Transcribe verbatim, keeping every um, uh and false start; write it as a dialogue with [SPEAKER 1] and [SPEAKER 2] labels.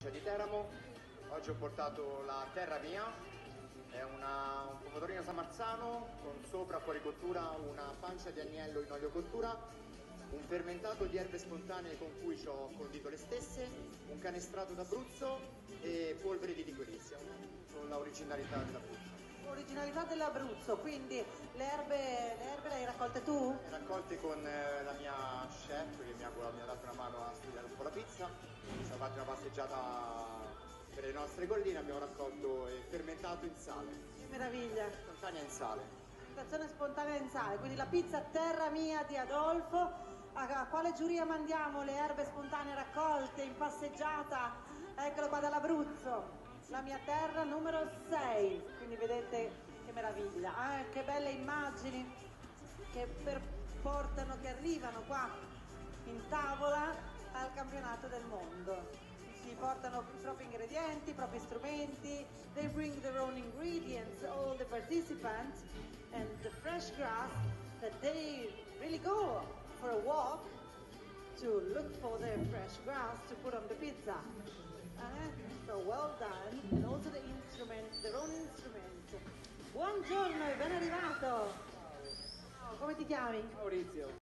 [SPEAKER 1] provincia di Teramo. Oggi ho portato la Terra Mia, è una, un pomodorini San Marzano con sopra fuori cottura una pancia di agnello in olio cottura, un fermentato di erbe spontanee con cui ci ho condito le stesse, un canestrato d'Abruzzo e polvere di liquirizia, con la originalità dell'Abruzzo.
[SPEAKER 2] Originalità dell'Abruzzo, quindi le erbe, le erbe le hai raccolte tu?
[SPEAKER 1] Le raccolte con eh, la mia chef che mi ha, mi ha dato una mano a studiare un po' la pizza. Siamo fatti una passeggiata per le nostre colline, abbiamo raccolto e fermentato in sale.
[SPEAKER 2] Che meraviglia!
[SPEAKER 1] Spontanea in sale.
[SPEAKER 2] Fermentazione spontanea in sale, quindi la pizza Terra Mia di Adolfo. A, a quale giuria mandiamo le erbe spontanee raccolte in passeggiata? Eccolo qua dall'Abruzzo. La mia terra numero sei, quindi vedete che meraviglia, eh? Che belle immagini che per, portano, che arrivano qua in tavola al campionato del mondo. Si portano i propri ingredienti, i propri strumenti, they bring their own ingredients, all the participants, and the fresh grass that they really go for a walk to look for their fresh grass to put on the pizza. Uh, so well done, and also the instrument, their own instrument. Buongiorno e ben arrivato. Ciao, come ti chiami?
[SPEAKER 1] Maurizio.